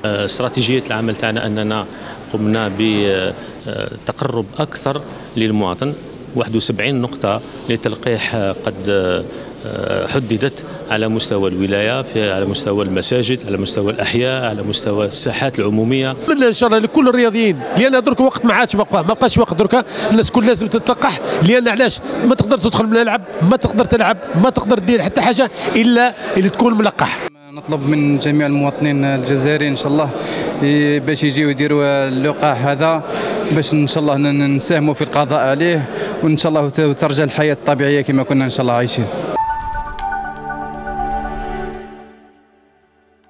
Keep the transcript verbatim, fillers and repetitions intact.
استراتيجية العمل تاعنا أننا قمنا بتقرب أكثر للمواطن. واحد وسبعين نقطة لتلقيح قد حددت على مستوى الولاية، في على مستوى المساجد، على مستوى الأحياء، على مستوى الساحات العمومية. نتمنى إن شاء الله لكل الرياضيين، لأن درك وقت ما عادش بقى، ما بقاش وقت دركا، الناس كل لازم تتلقح. لأن علاش؟ ما تقدر تدخل من الملعب، ما تقدر تلعب، ما تقدر دير حتى حاجة إلا اللي تكون ملقح. نطلب من جميع المواطنين الجزائريين ان شاء الله باش يجيو يديروا اللقاح هذا، باش ان شاء الله نساهموا في القضاء عليه، وان شاء الله ترجع الحياه الطبيعيه كما كنا ان شاء الله عايشين.